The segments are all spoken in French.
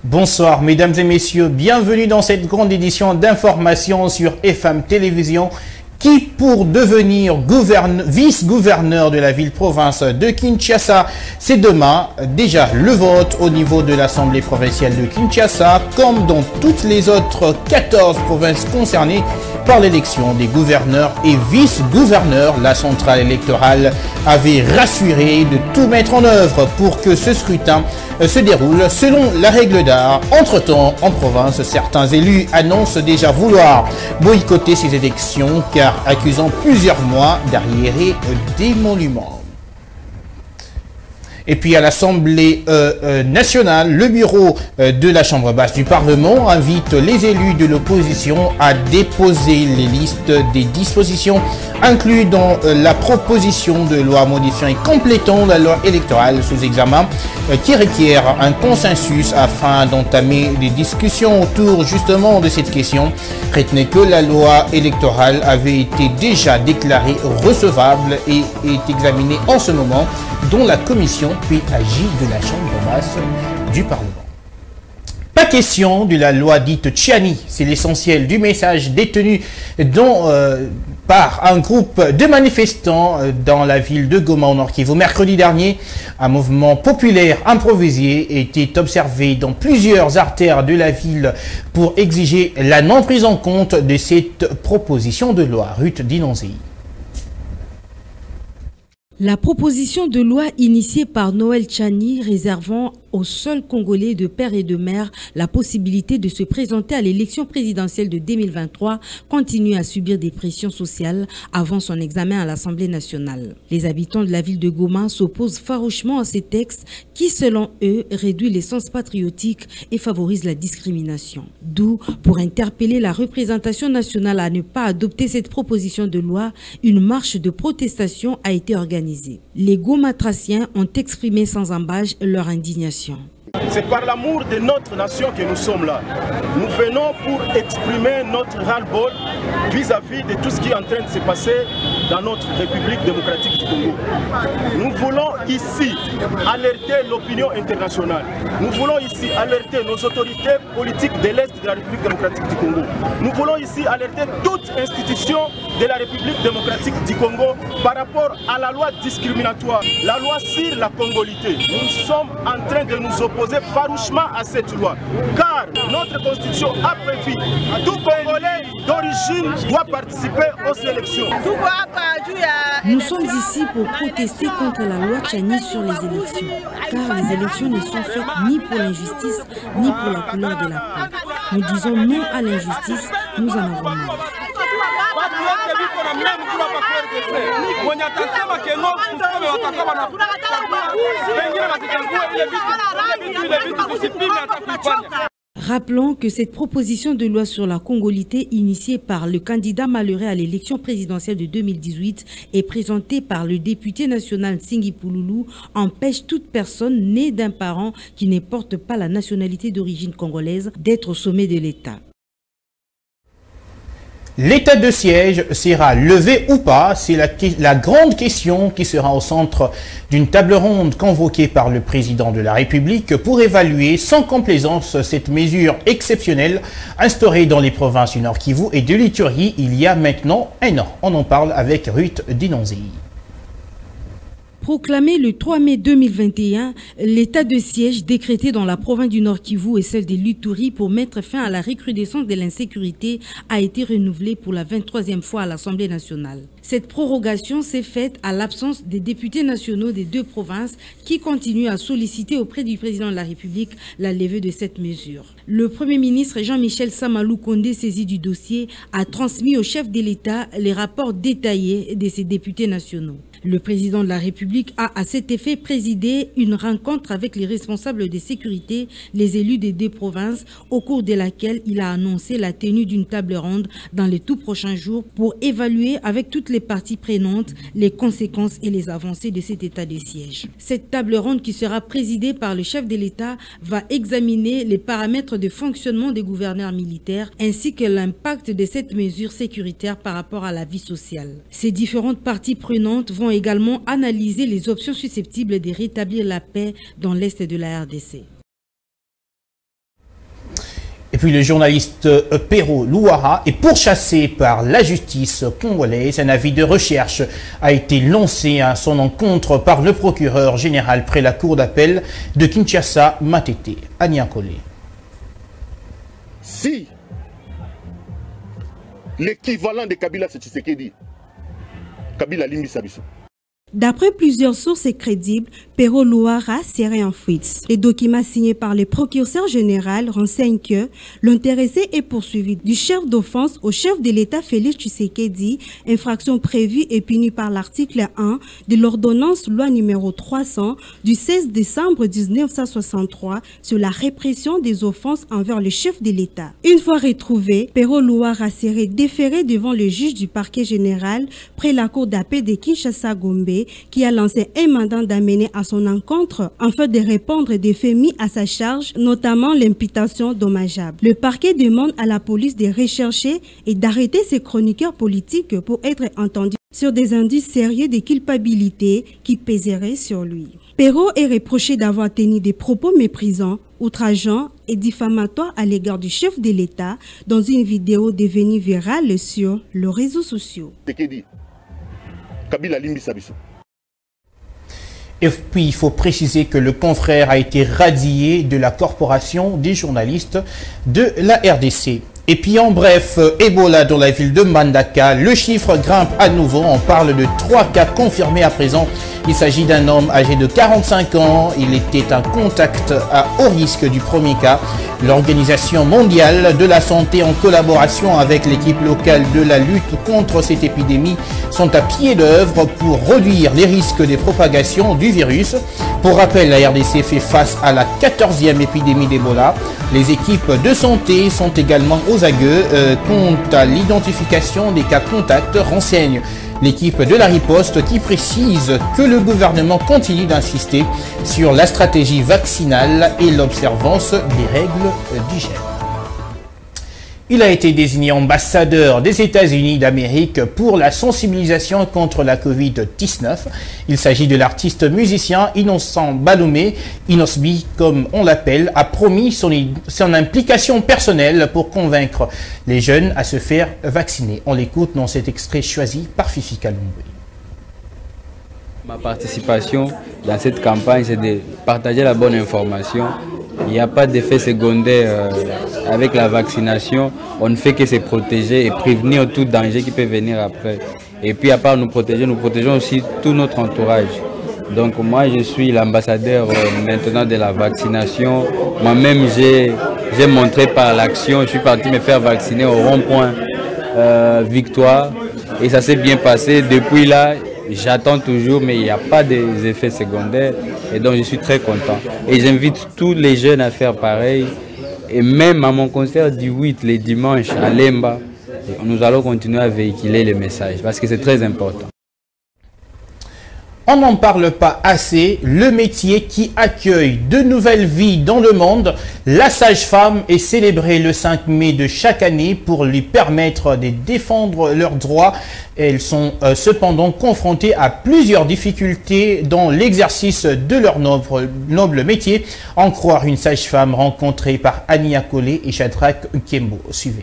Bonsoir mesdames et messieurs, bienvenue dans cette grande édition d'information sur FM Télévision. Qui, pour devenir vice-gouverneur de la ville-province de Kinshasa, c'est demain déjà le vote au niveau de l'Assemblée provinciale de Kinshasa, comme dans toutes les autres 14 provinces concernées par l'élection des gouverneurs et vice-gouverneurs. La centrale électorale avait rassuré de tout mettre en œuvre pour que ce scrutin se déroule selon la règle d'art. Entre-temps, en province, certains élus annoncent déjà vouloir boycotter ces élections car accusant plusieurs mois d'arriérés d'émoluments. Et puis à l'Assemblée nationale, le bureau de la Chambre basse du Parlement invite les élus de l'opposition à déposer les listes des dispositions incluses dans la proposition de loi modifiant et complétant la loi électorale sous examen qui requiert un consensus afin d'entamer des discussions autour justement de cette question. Retenez que la loi électorale avait été déjà déclarée recevable et est examinée en ce moment dont la commission puis agit de la Chambre basse du Parlement. Pas question de la loi dite Tchiani, c'est l'essentiel du message détenu par un groupe de manifestants dans la ville de Goma au Nord Kivu. Mercredi dernier, un mouvement populaire improvisé était observé dans plusieurs artères de la ville pour exiger la non prise en compte de cette proposition de loi. Ruth Dinonzi. La proposition de loi initiée par Noël Tchiani réservant aux seuls Congolais de père et de mère la possibilité de se présenter à l'élection présidentielle de 2023 continue à subir des pressions sociales avant son examen à l'Assemblée nationale. Les habitants de la ville de Goma s'opposent farouchement à ces textes qui, selon eux, réduisent l'essence patriotique et favorisent la discrimination. D'où, pour interpeller la représentation nationale à ne pas adopter cette proposition de loi, une marche de protestation a été organisée. Les Gomatraciens ont exprimé sans embâche leur indignation. C'est par l'amour de notre nation que nous sommes là. Nous venons pour exprimer notre ras-le-bol vis-à-vis de tout ce qui est en train de se passer dans notre République démocratique du Congo. Nous voulons ici alerter l'opinion internationale. Nous voulons ici alerter nos autorités politiques de l'Est de la République démocratique du Congo. Nous voulons ici alerter toute institution de la République démocratique du Congo par rapport à la loi discriminatoire, la loi sur la congolité. Nous sommes en train de nous opposer farouchement à cette loi, car notre constitution a prévu tout Congolais d'origine doit participer aux élections. Nous sommes ici pour protester contre la loi Tchiani sur les élections, car les élections ne sont faites ni pour l'injustice, ni pour la couleur de la peau. Nous disons non à l'injustice, nous en avons marre. Rappelons que cette proposition de loi sur la congolité initiée par le candidat Malheureux à l'élection présidentielle de 2018 et présentée par le député national Singhi Pouloulou empêche toute personne née d'un parent qui ne porte pas la nationalité d'origine congolaise d'être au sommet de l'État. L'état de siège sera levé ou pas, c'est la grande question qui sera au centre d'une table ronde convoquée par le président de la République pour évaluer sans complaisance cette mesure exceptionnelle instaurée dans les provinces du Nord Kivu et de l'Ituri il y a maintenant un an. On en parle avec Ruth Dinonzi. Proclamé le 3 mai 2021, l'état de siège décrété dans la province du Nord Kivu et celle de l'Ituri pour mettre fin à la recrudescence de l'insécurité a été renouvelé pour la 23e fois à l'Assemblée nationale. Cette prorogation s'est faite à l'absence des députés nationaux des deux provinces qui continuent à solliciter auprès du président de la République la levée de cette mesure. Le Premier ministre Jean-Michel Samalou Kondé, saisi du dossier, a transmis au chef de l'État les rapports détaillés de ces députés nationaux. Le président de la République a à cet effet présidé une rencontre avec les responsables de sécurité, les élus des deux provinces, au cours de laquelle il a annoncé la tenue d'une table ronde dans les tout prochains jours pour évaluer avec toutes les parties prenantes les conséquences et les avancées de cet état de siège. Cette table ronde qui sera présidée par le chef de l'État va examiner les paramètres de fonctionnement des gouverneurs militaires ainsi que l'impact de cette mesure sécuritaire par rapport à la vie sociale. Ces différentes parties prenantes vont également analyser les options susceptibles de rétablir la paix dans l'est de la RDC. puis le journaliste Pero Luara est pourchassé par la justice congolaise. Un avis de recherche a été lancé à son encontre par le procureur général près la cour d'appel de Kinshasa, Matete, à Niakole. Si l'équivalent de Kabila, c'est Tshisekedi, Kabila Limbisa Biso. D'après plusieurs sources crédibles, Pero Luara serait en fuite. Les documents signés par le procureur général renseignent que l'intéressé est poursuivi du chef d'offense au chef de l'État Félix Tshisekedi, infraction prévue et punie par l'article 1 de l'ordonnance loi numéro 300 du 16 décembre 1963 sur la répression des offenses envers le chef de l'État. Une fois retrouvé, Pero Luara serait déféré devant le juge du parquet général près la cour d'appel de Kinshasa-Gombe, qui a lancé un mandat d'amener à son encontre afin de répondre des faits mis à sa charge, notamment l'imputation dommageable. Le parquet demande à la police de rechercher et d'arrêter ses chroniqueurs politiques pour être entendus sur des indices sérieux de culpabilité qui pèseraient sur lui. Pero est reproché d'avoir tenu des propos méprisants, outrageants et diffamatoires à l'égard du chef de l'État dans une vidéo devenue virale sur les réseaux sociaux. Kabila Limbisa Biso. Et puis, il faut préciser que le confrère a été radié de la corporation des journalistes de la RDC. Et puis, en bref, Ebola dans la ville de Mbandaka, le chiffre grimpe à nouveau. On parle de 3 cas confirmés à présent. Il s'agit d'un homme âgé de 45 ans. Il était un contact à haut risque du premier cas. L'Organisation mondiale de la santé, en collaboration avec l'équipe locale de la lutte contre cette épidémie, sont à pied d'œuvre pour réduire les risques de propagation du virus. Pour rappel, la RDC fait face à la 14e épidémie d'Ebola. Les équipes de santé sont également aux aguets quant à l'identification des cas contacts, renseigne l'équipe de la riposte qui précise que le gouvernement continue d'insister sur la stratégie vaccinale et l'observance des règles d'hygiène. Il a été désigné ambassadeur des États-Unis d'Amérique pour la sensibilisation contre la Covid-19. Il s'agit de l'artiste musicien Innocent Baloumé. Inosbi, comme on l'appelle, a promis son implication personnelle pour convaincre les jeunes à se faire vacciner. On l'écoute dans cet extrait choisi par Fifi Kalumbi. Ma participation dans cette campagne, c'est de partager la bonne information. Il n'y a pas d'effet secondaire avec la vaccination. On ne fait que se protéger et prévenir tout danger qui peut venir après. Et puis à part nous protéger, nous protégeons aussi tout notre entourage. Donc moi je suis l'ambassadeur maintenant de la vaccination. Moi-même j'ai montré par l'action, je suis parti me faire vacciner au rond-point Victoire. Et ça s'est bien passé. Depuis là, j'attends toujours, mais il n'y a pas d'effets secondaires. Et donc, je suis très content. Et j'invite tous les jeunes à faire pareil. Et même à mon concert du 8, les dimanches, à Lemba, nous allons continuer à véhiculer les messages parce que c'est très important. On n'en parle pas assez, le métier qui accueille de nouvelles vies dans le monde. La sage-femme est célébrée le 5 mai de chaque année pour lui permettre de défendre leurs droits. Elles sont cependant confrontées à plusieurs difficultés dans l'exercice de leur noble métier. En croire une sage-femme rencontrée par Annie Akole et Shadrach Kembo. Suivez.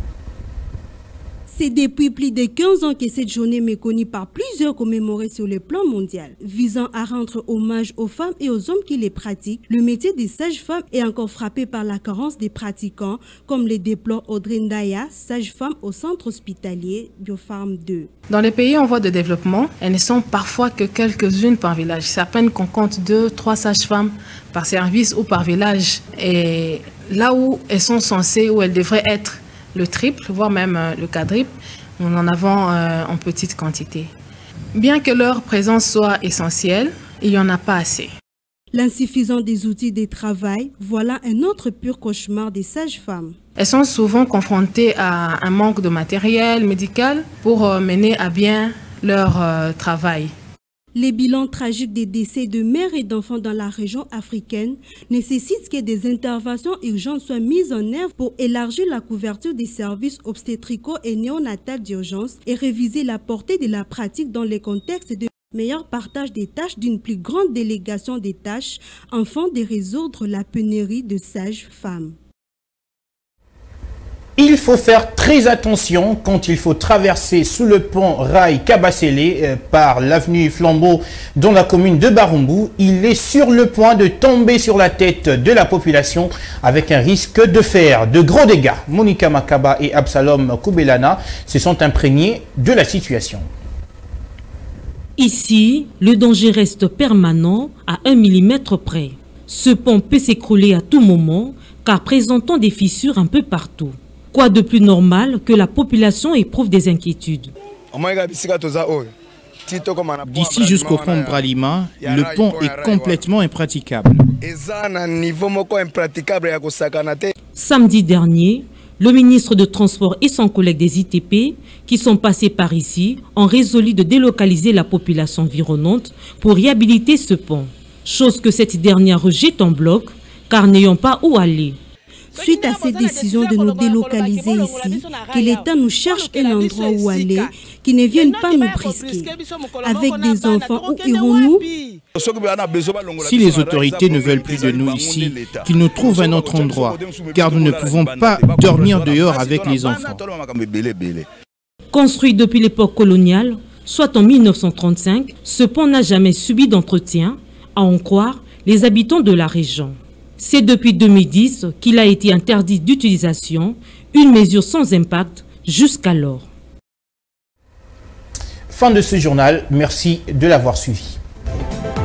C'est depuis plus de 15 ans que cette journée est connue par plusieurs commémorée sur le plan mondial. Visant à rendre hommage aux femmes et aux hommes qui les pratiquent, le métier des sages-femmes est encore frappé par la carence des pratiquants, comme le déplore Audrey Ndaya, sage-femme au centre hospitalier Biopharm 2. Dans les pays en voie de développement, elles ne sont parfois que quelques-unes par village. C'est à peine qu'on compte 2-3 sages-femmes par service ou par village. Et là où elles sont censées, où elles devraient être, le triple, voire même le quadruple, nous en avons en petite quantité. Bien que leur présence soit essentielle, il n'y en a pas assez. L'insuffisance des outils de travail, voilà un autre pur cauchemar des sages-femmes. Elles sont souvent confrontées à un manque de matériel médical pour mener à bien leur travail. Les bilans tragiques des décès de mères et d'enfants dans la région africaine nécessitent que des interventions urgentes soient mises en œuvre pour élargir la couverture des services obstétricaux et néonatals d'urgence et réviser la portée de la pratique dans les contextes de meilleur partage des tâches, d'une plus grande délégation des tâches, afin de résoudre la pénurie de sages-femmes. Il faut faire très attention quand il faut traverser sous le pont Rail Kabasele par l'avenue Flambeau dans la commune de Barumbu. Il est sur le point de tomber sur la tête de la population avec un risque de faire de gros dégâts. Monica Makaba et Absalom Koubelana se sont imprégnés de la situation. Ici, le danger reste permanent à 1 mm près. Ce pont peut s'écrouler à tout moment car présentant des fissures un peu partout. Quoi de plus normal que la population éprouve des inquiétudes? D'ici jusqu'au pont Bralima, le pont est complètement impraticable. Samedi dernier, le ministre de Transport et son collègue des ITP, qui sont passés par ici, ont résolu de délocaliser la population environnante pour réhabiliter ce pont. Chose que cette dernière rejette en bloc, car n'ayant pas où aller. Suite à cette décision de nous délocaliser ici, que l'État nous cherche un endroit où aller, qui ne vienne pas nous brisquer. Avec des enfants, où irons-nous? Si les autorités ne veulent plus de nous ici, qu'ils nous trouvent un autre endroit, car nous ne pouvons pas dormir dehors avec les enfants. Construit depuis l'époque coloniale, soit en 1935, ce pont n'a jamais subi d'entretien, à en croire les habitants de la région. C'est depuis 2010 qu'il a été interdit d'utilisation, une mesure sans impact jusqu'alors. Fin de ce journal, merci de l'avoir suivi.